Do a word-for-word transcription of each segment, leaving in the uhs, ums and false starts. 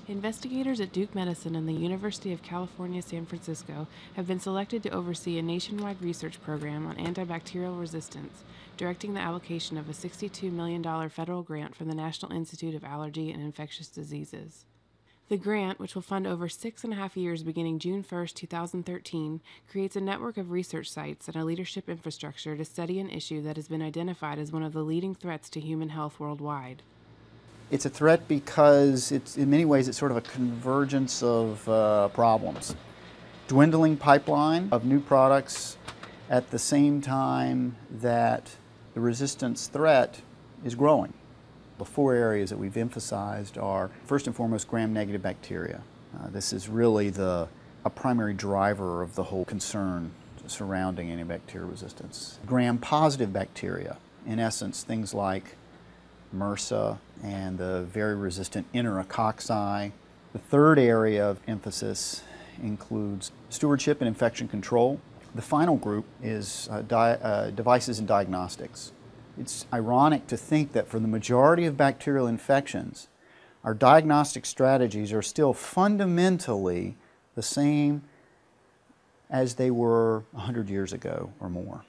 Investigators at Duke Medicine and the University of California, San Francisco have been selected to oversee a nationwide research program on antibacterial resistance, directing the allocation of a sixty-two million dollars federal grant from the National Institute of Allergy and Infectious Diseases. The grant, which will fund over six and a half years beginning June first, two thousand thirteen, creates a network of research sites and a leadership infrastructure to study an issue that has been identified as one of the leading threats to human health worldwide. It's a threat because it's, in many ways, it's sort of a convergence of uh, problems. Dwindling pipeline of new products at the same time that the resistance threat is growing. The four areas that we've emphasized are, first and foremost, gram-negative bacteria. Uh, this is really the, a primary driver of the whole concern surrounding antibacterial resistance. Gram-positive bacteria, in essence, things like MRSA and the very resistant enterococci. The third area of emphasis includes stewardship and infection control. The final group is uh, di uh, devices and diagnostics. It's ironic to think that for the majority of bacterial infections, our diagnostic strategies are still fundamentally the same as they were one hundred years ago or more.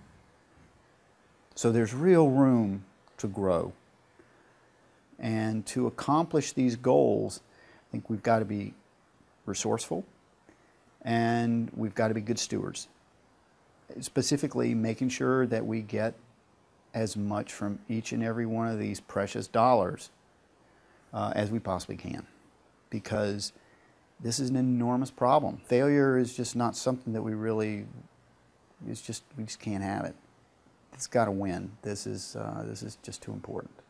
So there's real room to grow. And to accomplish these goals, I think we've got to be resourceful and we've got to be good stewards. Specifically, making sure that we get as much from each and every one of these precious dollars uh, as we possibly can. Because this is an enormous problem. Failure is just not something that we really, it's just, we just can't have it. It's got to win. This is, uh, this is just too important.